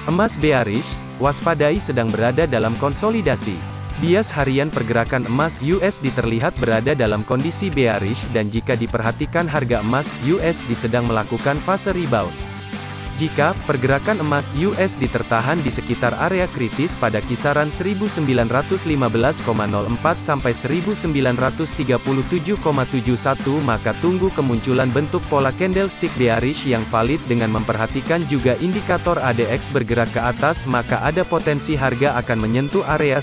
Emas bearish, waspadai sedang berada dalam konsolidasi. Bias harian pergerakan emas USD terlihat berada dalam kondisi bearish dan jika diperhatikan harga emas USD sedang melakukan fase rebound. Jika pergerakan emas USD tertahan di sekitar area kritis pada kisaran 1915,04 sampai 1937,71 maka tunggu kemunculan bentuk pola candlestick bearish yang valid dengan memperhatikan juga indikator ADX bergerak ke atas maka ada potensi harga akan menyentuh area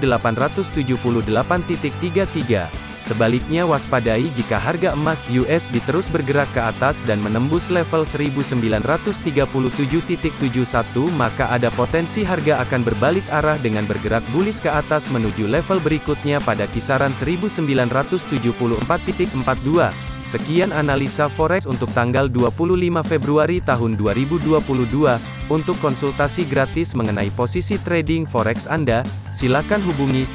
1878.33. Sebaliknya waspadai jika harga emas USD terus bergerak ke atas dan menembus level 1937.71 maka ada potensi harga akan berbalik arah dengan bergerak bullish ke atas menuju level berikutnya pada kisaran 1974.42. Sekian analisa forex untuk tanggal 25 Februari tahun 2022. Untuk konsultasi gratis mengenai posisi trading forex Anda, silakan hubungi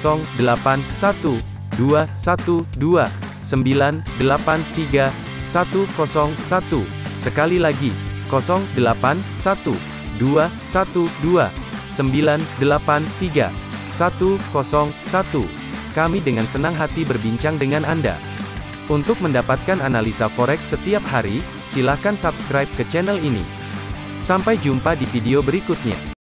081212983101. Sekali lagi, 081212983101. Kami dengan senang hati berbincang dengan Anda. Untuk mendapatkan analisa forex setiap hari, silakan subscribe ke channel ini. Sampai jumpa di video berikutnya.